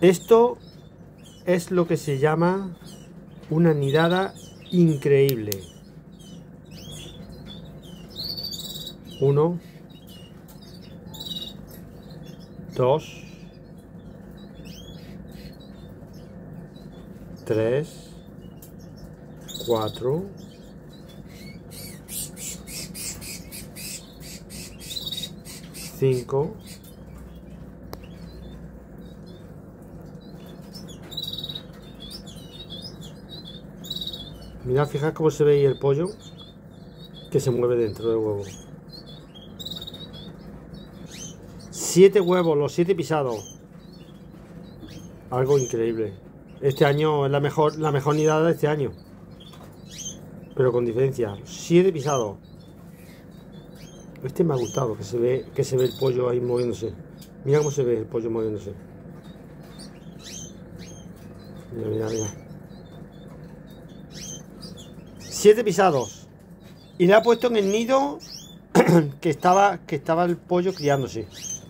Esto es lo que se llama una nidada increíble. 1, 2, 3, 4, 5, 'Mirad, fijad cómo se ve ahí el pollo que se mueve dentro del huevo. 7 huevos, los 7 pisados. Algo increíble. Este año es la mejor nidada de este año. Pero con diferencia. 7 pisados. Este me ha gustado, que se ve el pollo ahí moviéndose. Mira cómo se ve el pollo moviéndose. Mira, mira, mira. 7 pisados. Y le ha puesto en el nido que estaba el pollo criándose.